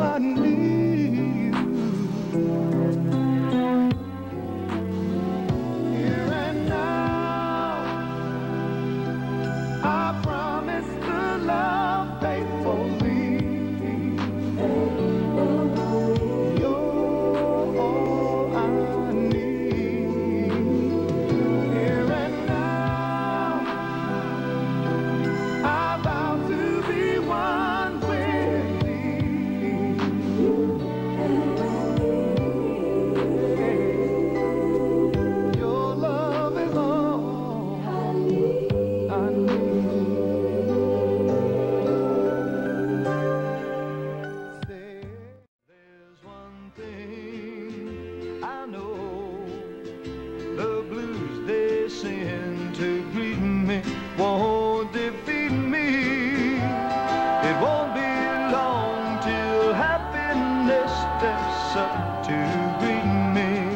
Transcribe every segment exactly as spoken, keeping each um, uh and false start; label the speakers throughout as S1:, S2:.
S1: I need. Here and now, I promise to love faithfully. You're all I need. Here and now, I vow to be one with thee. Your love is all I need. Say, there's one thing I know, the blues they send to greet me won't defeat me. It won't be long till happiness steps up to greet me.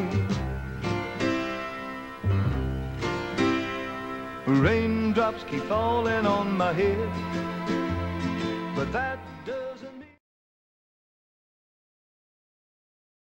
S1: Raindrops keep falling on my head, but that does